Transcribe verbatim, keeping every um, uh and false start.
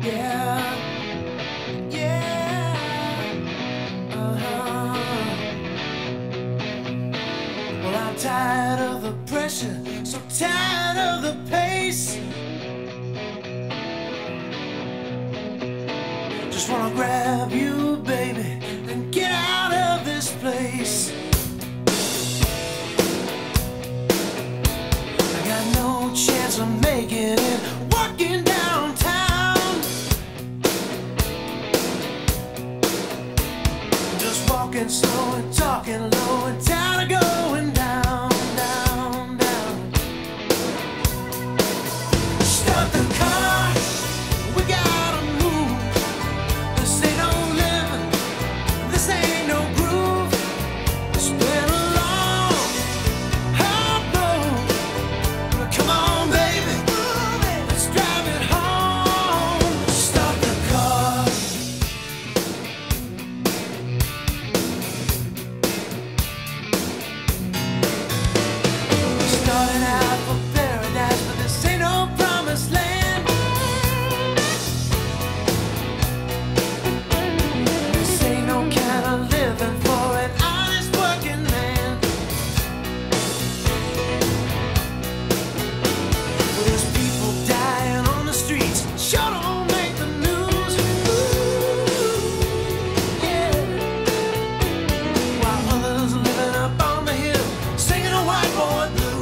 Yeah, yeah, uh-huh. Well, I'm tired of the pressure, so tired of the pace. Just wanna grab you, baby, and get out of this place. I got no chance of making it walking downtown. Just walking slow and talking low and tired of going down, down, down. Start the car, we gotta move. This ain't no living, this ain't no groove. It's been a long, hard road. Come on, baby, let's drive it home. Start the car. Starting out for paradise, but this ain't no promised land. This ain't no kind of living for an honest working man. Well, there's people dying on the streets, sure don't make the news. Ooh, yeah. While others living up on the hill, singing a white boy blues.